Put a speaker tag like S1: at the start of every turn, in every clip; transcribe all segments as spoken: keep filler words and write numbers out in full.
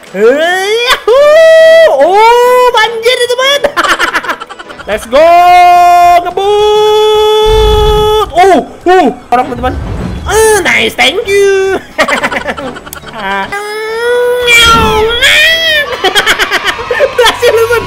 S1: Oh, banjir teman. Let's go, ngebut. Oh, uh, orang teman-teman. Uh, nice, thank you. Berhasil teman.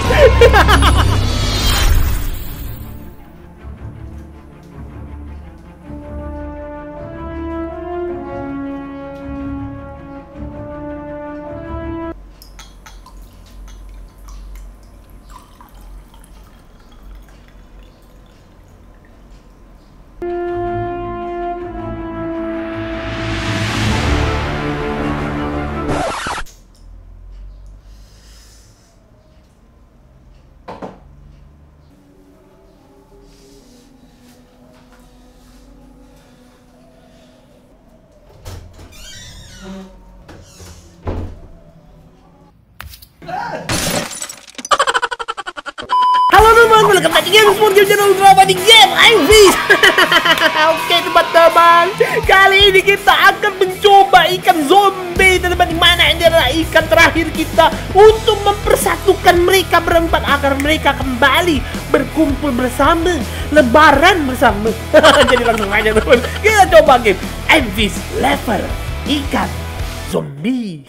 S1: Halo teman, welcome back again to game channel drama di game Ivy's. Oke teman-teman, kali ini kita akan mencoba ikan zombie teman-teman, di mana ini adalah ikan terakhir kita untuk mempersatukan mereka berempat agar mereka kembali berkumpul bersama, lebaran bersama. Jadi langsung aja teman, kita coba game Ivy's level ikan zombie.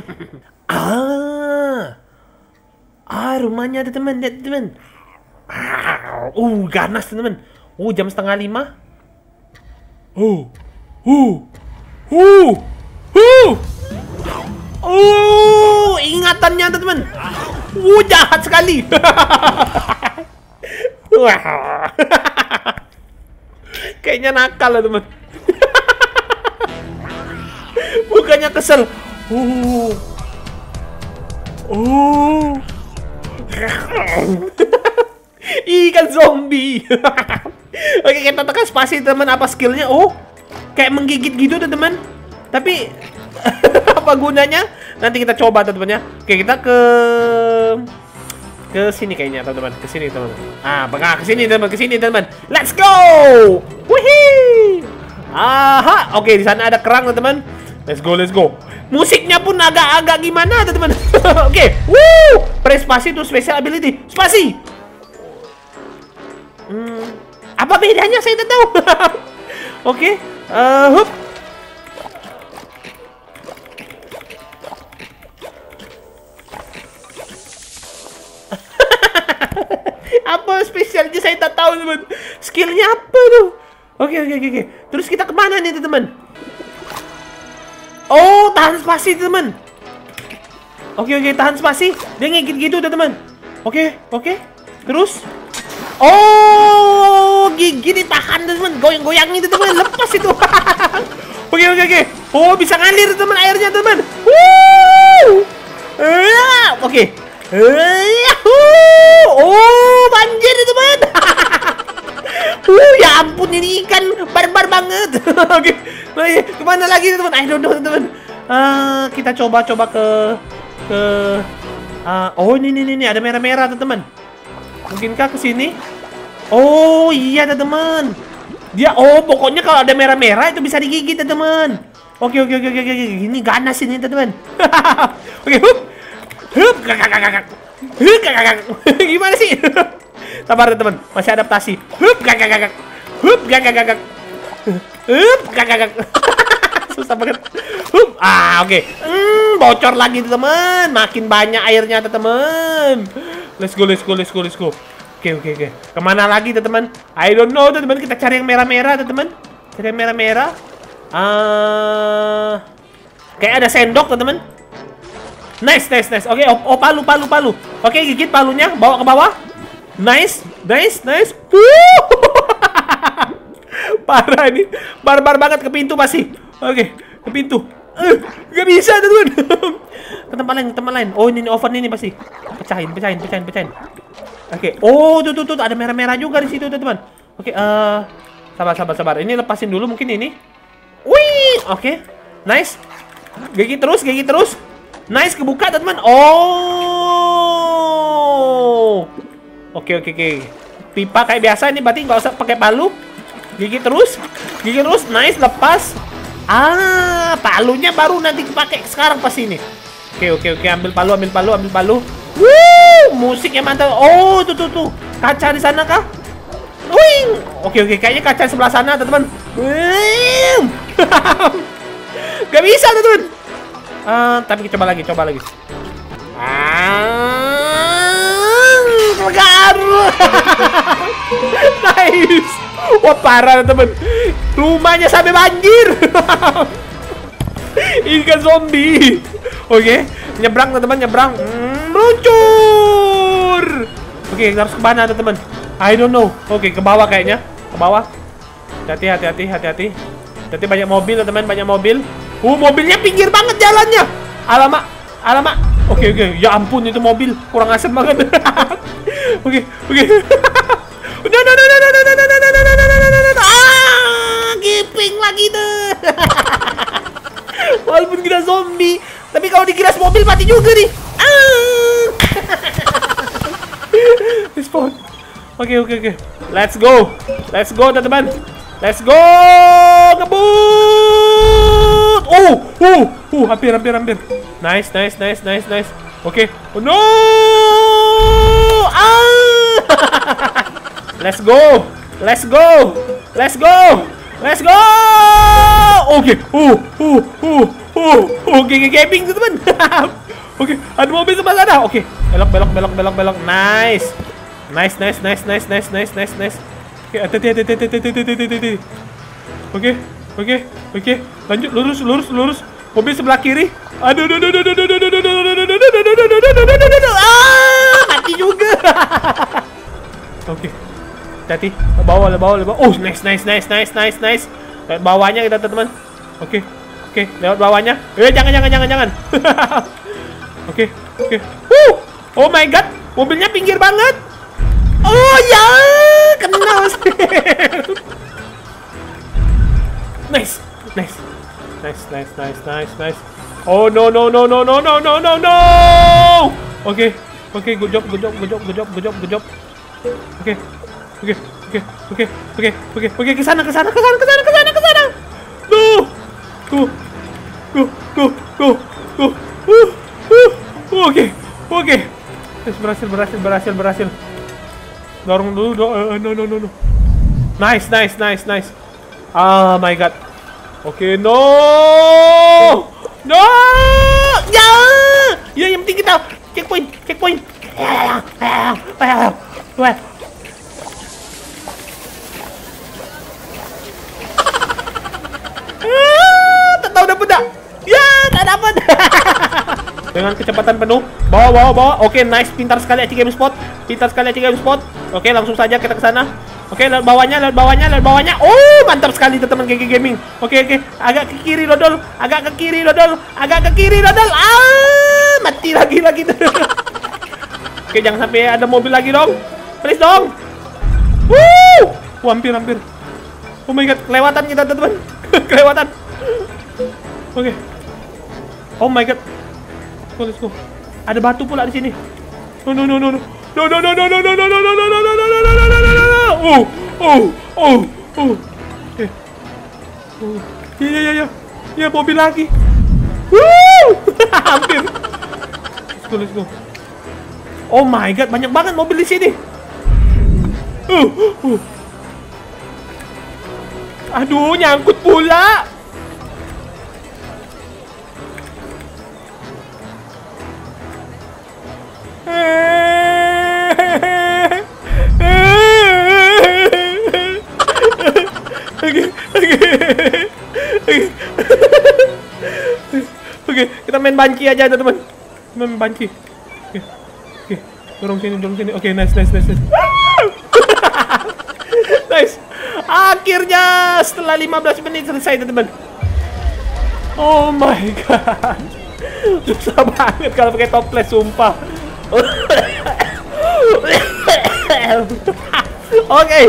S1: ah, ah rumahnya ada teman, lihat teman. Ah, uh, ganas teman. Uh, jam setengah lima. Uh, uh, uh, uh, uh, ingatannya teman. Uh, jahat sekali. Wah, kayaknya nakal lah teman. Bukannya kesel. Uh, uh. Ikan zombie. Oke, kita tekan spasi teman. Apa skillnya? Oh, kayak menggigit gitu teman. Tapi apa gunanya? Nanti kita coba teman-teman ya. Oke, kita ke ke sini kayaknya teman-teman. Ke sini teman. Ah, bangga ke sini teman. Ke sini teman. Let's go. Wihii. Aha. Oke, di sana ada kerang teman. Let's go, let's go. Musiknya pun agak-agak gimana teman. Oke. Woo. Press spasi to special ability. Spasi. Hmm, apa bedanya saya tidak tahu. Oke, okay. uh, hup. Apa spesialnya saya tak tahu teman. Skillnya apa tuh? Oke okay, oke okay, oke okay. Terus kita kemana nih teman? Oh, tahan spasi teman. Oke okay, oke okay, tahan spasi. Dia ngigit gitu teman. Oke okay, oke. Okay. Terus oh, gigi ditahan teman, goyang-goyang itu teman, lepas itu. Oke oke oke. Oh, bisa ngalir teman airnya teman. Oke. Oh, banjir teman. Uh, ya ampun, ini ikan barbar banget. Oke. Kemana lagi teman? I don't know teman. Uh, kita coba-coba ke ke. Uh, oh, ini ini ini ada merah-merah teman. Mungkinkah ke sini? Oh iya teman. Dia oh pokoknya kalau ada merah-merah itu bisa digigit teman. Oke oke oke oke oke. Ini ganas ini teman. Oke, hup. Hup kakak. Hup kakak. Gimana sih? Sabar teman, masih adaptasi. Hup kakak. Hup kakak. Hup kakak. Susah banget. Hup. Ah oke. Okay. Hmm, bocor lagi teman. Makin banyak airnya teman. Let's go, let's go, let's go, let's go. Oke, oke, oke. Kemana lagi, teman? I don't know, teman. Kita cari yang merah-merah, teman. Cari yang merah-merah. Ah, uh, kayak ada sendok, teman. Nice, nice, nice. Oke, oh, oh, palu, palu, palu. Oke, gigit palunya, bawa ke bawah. Nice, nice, nice. Parah ini, barbar banget ke pintu pasti. Oke, ke pintu. Uh, gak bisa, teman. Ke tempat lain, ke tempat lain. Oh, ini, ini oven ini pasti. Pecahin, pecahin, pecahin, pecahin. Oke. Oh, tuh, tuh, tuh, ada merah-merah juga di situ, teman. Oke, uh, sabar, sabar, sabar. Ini lepasin dulu mungkin ini. Wih, oke. Nice. Gigi terus, gigi terus. Nice, kebuka, teman. Oh. Oke, oke, oke. Pipa kayak biasa ini, berarti nggak usah pakai palu. Gigi terus, gigi terus. Nice, lepas. Ah, palunya baru nanti dipakai sekarang pas ini. Oke, oke, oke, ambil palu, ambil palu, ambil palu. Wuh, musiknya mantap. Oh, tuh, tuh, tuh. Kaca di sana kah? Wing. Oke, oke, kayaknya kaca sebelah sana, teman-teman. Wing. Gak bisa, teman-teman. Uh, tapi coba lagi, coba lagi. Ah, legar. Nice. Wah, parah, teman. Rumahnya sampai banjir. Ikan zombie. Oke, nyebrang, teman-teman, nyebrang. Hmm, meluncur. Oke, harus ke mana, teman-teman? I don't know. Oke, ke bawah kayaknya. Ke bawah. Hati-hati, hati-hati, hati-hati. Hati banyak mobil, teman-teman, banyak mobil. Uh, mobilnya pinggir banget jalannya. Alamak, alamak. Oke, oke. Ya ampun, itu mobil kurang asem banget. Oke, oke. No, no, no, no, no, no, no, no, no, no, no, no, no. Ah, giping lagi tuh. Walaupun kita zombie, tapi kalau dikiras mobil mati juga nih. Ah. Respawn. Oke, oke, oke. Let's go. Let's go, teman-teman. Let's go. Ngebut. Oh, uh, uh, hampir, hampir, hampir. Nice, nice, nice, nice, nice. Oke. Oh, no. Ah. Let's go. Let's go. Let's go. Let's go. Oke. Uh, uh, uh, uh. Oke, gaming, teman-teman. Oke, ada mobil sebelah sana. Oke. Belok, belok, belok, belok, belok. Nice. Nice, nice, nice, nice, nice, nice, nice, nice. Oke, hati-hati, hati-hati, hati-hati, hati-hati. Oke, oke, oke. Lanjut, lurus, lurus, lurus. Mobil sebelah kiri. Aduh, aduh, aduh, aduh, aduh, aduh, aduh, aduh, aduh, aduh, aduh, aduh, aduh. Ah, mati juga. Oke. Hati-hati. Bawah, bawah, bawah. Oh, nice, nice, nice, nice, nice, nice. Lewat bawahnya kita, teman-teman. Oke. Oke, lewat bawahnya. Eh, jangan, jangan, jangan, jangan. Oke, oke. Uh, oh my god, mobilnya pinggir banget. Oh ya, kena. Nice, nice, nice, nice, nice, nice, nice. Oh no, no, no, no, no, no, no, no, no. Oke, oke, good job, good job, good job, good job, good job, good job. Oke, oke, oke, oke, oke, oke, oke, ke sana, ke sana, ke sana, ke sana, ke sana, ke sana. Go, go, go, go, go, go. Uh, uh, oke, oke. Berhasil, berhasil, berhasil, berhasil. Dorong dulu, do uh, no, no, no, no. Nice, nice, nice, nice. Oh my god. Oke, no, no, ya, ya, yang penting kita checkpoint, checkpoint. Tak tahu dapat tak? Ya, tak dapat. Dengan kecepatan penuh, bawa, bawa, bawa. Oke, nice, pintar sekali Aci Game Spot, pintar sekali Aci Game Spot. Oke, langsung saja kita ke sana. Oke, lihat bawahnya, lihat bawahnya, lihat bawahnya. Oh, mantap sekali teman G G Gaming. Oke, oke, agak ke kiri dodol, agak ke kiri dodol, agak ke kiri dodol. Ah, mati lagi lagi. Oke, jangan sampai ada mobil lagi dong, please dong. Woo, hampir hampir. Oh my god, kelewatan kita teman, kelewatan. Oke. Oh my god. Let's go. Ada batu pula di sini. No no no no no. No no no no no no no no no no no no no no no no no. Oh oh oh oh. Oke. Oh. Ya ya ya ya. Ya mobil lagi. Woo! Hampir. Let's go let's go. Oh my god, banyak banget mobil di sini. Uh, uh. Aduh, nyangkut pula. Oke, oke, oke, kita main banci aja teman-teman. Main banci. Oke, oke, dorong sini, dorong sini. Oke, nice, nice, nice, nice. Nice. Akhirnya setelah lima belas menit selesai teman-teman. Oh my god, susah banget kalau pakai toples, sumpah. Oke,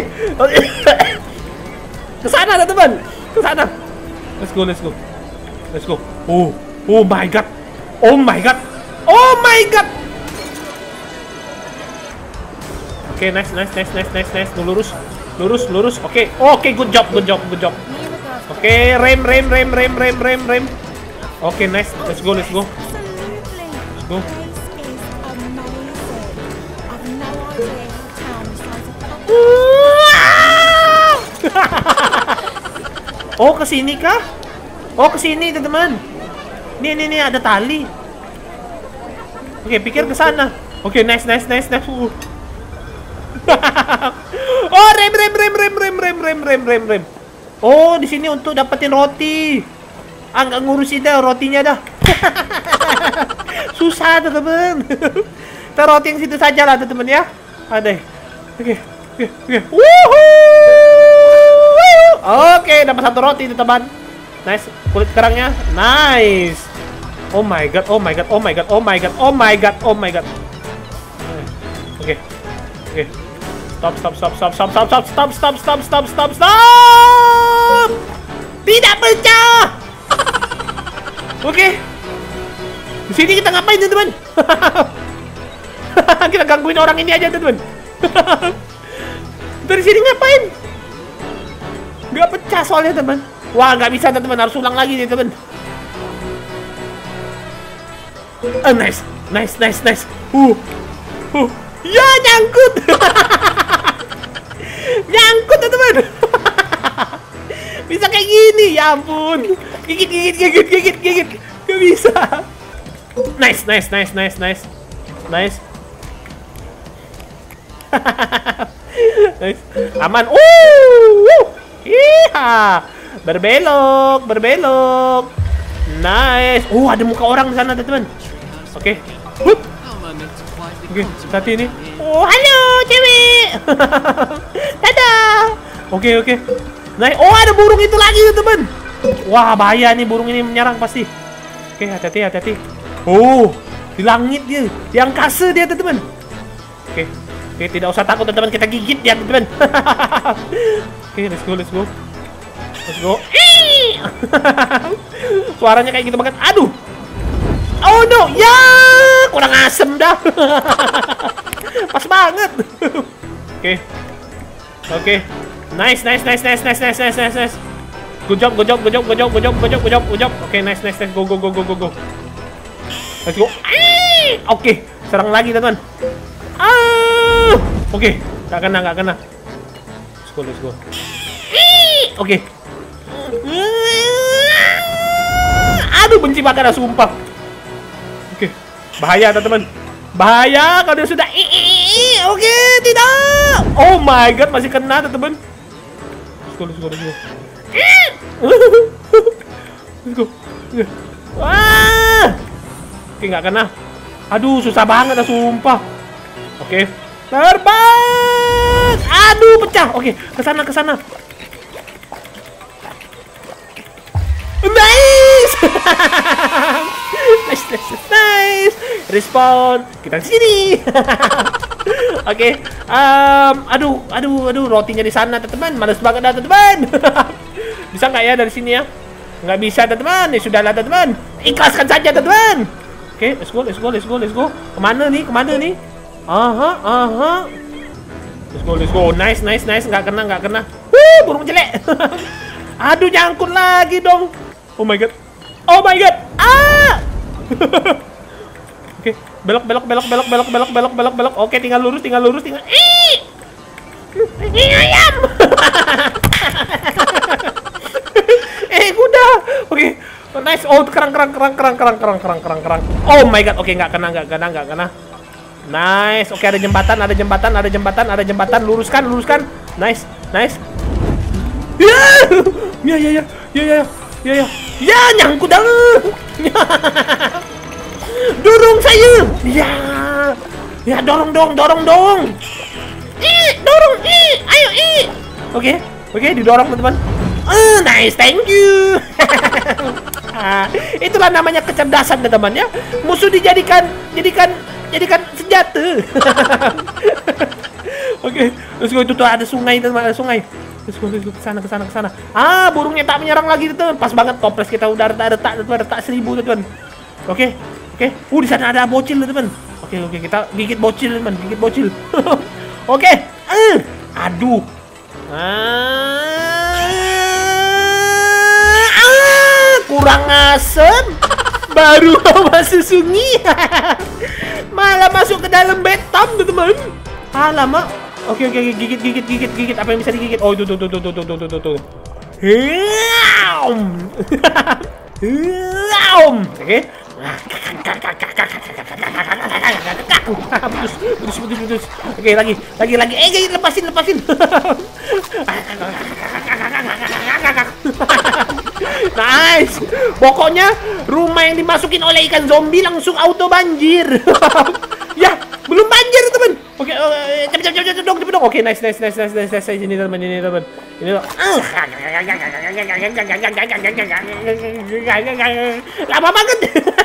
S1: ke sana teman, ke sana. Let's go, let's go, let's go. Oh, oh my god, oh my god, oh my god. Oke, okay, nice, nice, nice, nice, nice, nice. Lurus, lurus, lurus. Oke, okay. Oke, okay, good job, good job, good job. Oke, okay, rem, rem, rem, rem, rem, rem, rem. Oke, okay, nice. Let's go, let's go. go. Oh, ke sini kah? Oh, ke sini, teman-teman. Nih, nih, nih ada tali. Oke, pikir ke sana. Oke, nice, nice, nice, nice. Uh. Oh, rem, rem, rem, rem, rem, rem, rem, rem, rem, rem. Oh, di sini untuk dapetin roti. Ah, nggak ngurusin dah rotinya dah. Susah, teman-teman. Kita roti yang situ saja lah, teman-teman ya. Ada. Oke, oke, oke. Oke, dapat satu roti, teman. Nice, kulit kerangnya. Nice. Oh my god, oh my god, oh my god, oh my god, oh my god, oh my god. Oke, oke. Stop, stop, stop, stop, stop, stop, stop, stop, stop, stop, stop, stop, stop. Tidak pecah. Oke. Di sini kita ngapain, teman-teman? Kita gangguin orang ini aja, teman-teman. Dari sini ngapain? Nggak pecah soalnya, teman. Wah, nggak bisa, teman-teman. Harus ulang lagi nih, teman. Oh, nice, nice, nice, nice. Uh, uh. Ya, nyangkut. Nyangkut, teman-teman. Bisa kayak gini, ya ampun. Gigit, gigit, gigit, gigit, gigit. Gak bisa. Nice, nice, nice, nice, nice, nice. Nice. Aman. Uh, iya. Berbelok, berbelok. Nice. Oh, ada muka orang di sana, teman-teman. Oke. Okay. Oke, okay, hati ini. Oh, halo, cewek. Dadah. Oke, okay, oke. Okay. Nice. Oh, ada burung itu lagi, teman-teman. Wah, bahaya nih burung ini menyerang pasti. Oke, okay, hati-hati, hati-hati. Oh, di langit dia, di angkasa dia, teman-teman. Oke. Okay. Oke, tidak usah takut, teman-teman, kita gigit dia, teman-teman. Oke, okay, let's go, let's go. Let's go. Suaranya kayak gitu banget. Aduh. Oh no, ya, kurang asem dah. Pas banget. Oke. Okay. Oke. Okay. Nice, nice, nice, nice, nice, nice, nice, nice, nice. Good job, good job, good job, good job, good job, good job, good job, good job. Oke, okay, nice, nice, nice. Go, go, go, go, go, go. Let's go. Oke, okay. Serang lagi, teman. Ah. Oke, okay. Gak kena, gak kena. Let's go, let's go. Oke. Okay. Aduh, benci banget, dah, sumpah. Oke, okay. Bahaya, teman-teman. Bahaya kalau dia sudah. Oke, okay, tidak. Oh my god, masih kena, teman-teman. Let's go, let's go, let's go. Let's go. Wah. Oke, nggak kena. Aduh, susah banget, dah, sumpah. Oke, okay. Terbang. Aduh, pecah. Oke, okay. Kesana, kesana. Nice. Nice, nice, nice. Respawn. Kita di sini. Oke. Okay. Um, aduh, aduh, aduh, rotinya di sana, teman-teman. Males banget dah, teman-teman. Bisa nggak ya dari sini ya? Nggak bisa, teman-teman. Ya sudahlah, teman-teman. Ikhlaskan saja, teman-teman. Oke, okay, let's go, let's go, let's go, let's go. Kemana nih? Kemana nih? Aha, aha. Let's go, let's go. Nice, nice, nice. Nggak kena, nggak kena. Wuh, burung jelek. Aduh, nyangkut lagi dong. Oh my god. Oh my god. Ah. Oke, okay. belok, belok, belok, belok, belok, belok, belok, belok, belok. Oke, okay, tinggal lurus, tinggal lurus, tinggal. Ih. Ih, ayam. Eh, kuda. Oke. Okay. Oh, nice. Oh, kerang, kerang, kerang, kerang, kerang, kerang, kerang, kerang, kerang. Oh my god. Oke, okay, nggak kena, nggak kena, nggak kena. Nice. Oke, okay, ada jembatan, ada jembatan, ada jembatan, ada jembatan. Luruskan, luruskan. Nice, nice. Ya, ya, ya, ya, ya, ya, ya, ya, ya, nyangkut dah. Dorong saya. Ya, ya, dorong, dong, dorong, dong. Ih, dorong, ih, ayo, ih. Oke, oke, didorong, teman-teman. Uh, nice, thank you. Ah, itulah namanya kecerdasan, teman-teman ya. Musuh dijadikan, jadikan, jadikan senjata. Oke, let's go. Itu tuh ada sungai, teman, ada sungai. Let's go, let's go, kesana, kesana, kesana. Ah, burungnya tak menyerang lagi, teman. Pas banget, toples kita udah retak-retak, teman, retak seribu, teman. Oke, oke. Uh, di sana ada bocil, teman. Oke, oke, kita gigit bocil, teman, gigit bocil. Oke, uh, aduh. Ah, ah, kurang asem. Baru masuk sungai. Malah masuk ke dalam betam, teman-teman. Alamak. Oke, oke, oke, gigit, gigit, gigit, gigit. Apa yang bisa digigit? Oh, itu, tuh, tuh, tuh, tuh, tuh, tuh, tuh, tuh. Oke. Putus, putus, putus, putus. Oke, lagi, lagi, lagi. Eh, lepasin, lepasin. Nice. Pokoknya rumah yang dimasukin oleh ikan zombie langsung auto banjir. Ya, belum banjir, teman. Oke, cepet, cepet, cepet, dong, cepet, dong. Oke, nice, nice, nice, nice, nice, nice. Ini teman, ini teman. Ini loh. Lama banget.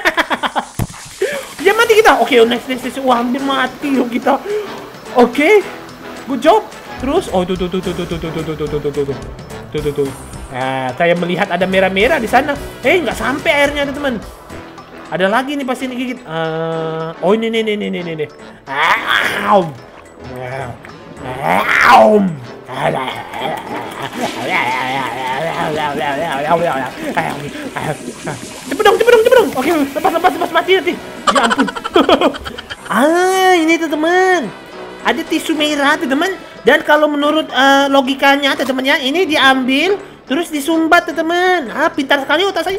S1: Ya mati kita. Oke, nice, nice, nice. Wah, hampir mati loh kita. Oke, good job. Terus, oh tuh tuh tuh tuh tuh tuh tuh tuh tuh tuh tuh tuh tuh tuh tuh. Nah, saya melihat ada merah-merah di sana. Eh, nggak sampai airnya, teman. Ada lagi nih pasti ini gigit. Uh, oh ini nih nih nih nih nih. Aum. Aum. Cepet dong, cepet dong, cepet dong. Oke, lepas, lepas, lepas, mati nanti. Ya ampun. Ah, ini tuh teman. Ada tisu merah tuh teman. Dan kalau menurut uh, logikanya teman ya, ini diambil terus disumbat teman. Ah, pintar sekali otak saya.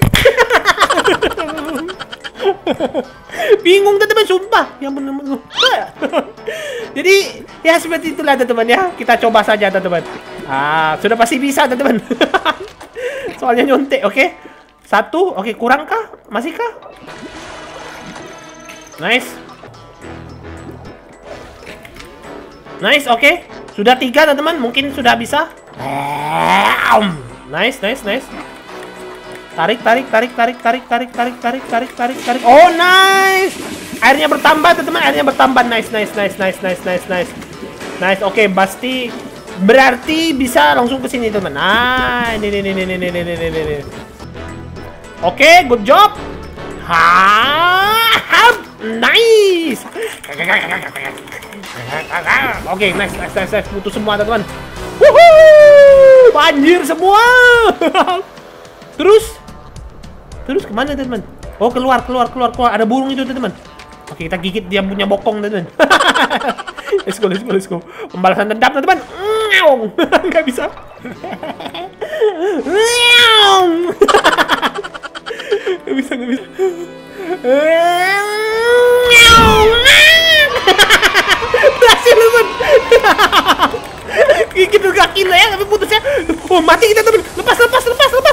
S1: Bingung teman, sumpah. Ya benar-benar. Jadi ya seperti itulah teman ya. Kita coba saja teman. Ah, sudah pasti bisa teman. Soalnya nyontek, oke? Okay? Satu, oke, okay, kurang kah? Masih kah? Nice. Nice, oke. Okay. Sudah tiga teman-teman, mungkin sudah bisa. Nice, nice, nice. Tarik, tarik, tarik, tarik, tarik, tarik, tarik, tarik, tarik, tarik, tarik. Oh, nice. Airnya bertambah, teman-teman. Airnya bertambah. Nice, nice, nice, nice, nice, nice, nice. Nice, oke, okay, pasti berarti bisa langsung ke sini, teman. Ah, ini, ini, ini, ini, ini, ini, ini, ini. Oke, okay, good job. Ha, nice. Oke, okay, nice, nice, nice, nice. Putus semua, teman-teman. Wuhuu, banjir semua. Terus, terus kemana, teman? Oh, keluar, keluar, keluar, keluar. Ada burung itu, teman. Oke, kita gigit dia punya bokong, teman. Let's go, let's go, let's go. Pembalasan dendam, teman. Nggak bisa. Nggak bisa, nggak bisa. Berhasil, teman. Gigit tuh kaki ya, tapi putusnya. Oh, mati kita, teman. Lepas, lepas, lepas, lepas.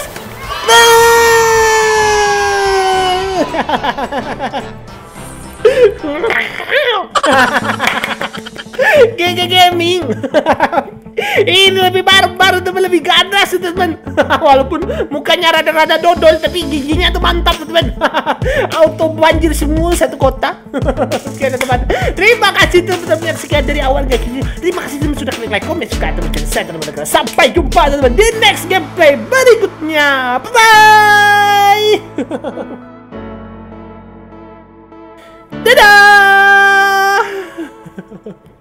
S1: G G Gaming. Ini lebih barbar, teman, lebih ganas, teman. Walaupun mukanya rada-rada dodol, tapi giginya tuh mantap, teman. Auto banjir semua satu kota. Sekian, teman. Terima kasih teman-teman yang sekian dari awal kayak gini. Terima kasih teman sudah klik like, komen, subscribe, teman. Dan saya teman-teman. Sampai jumpa teman di next gameplay berikutnya. Bye bye. Dadah.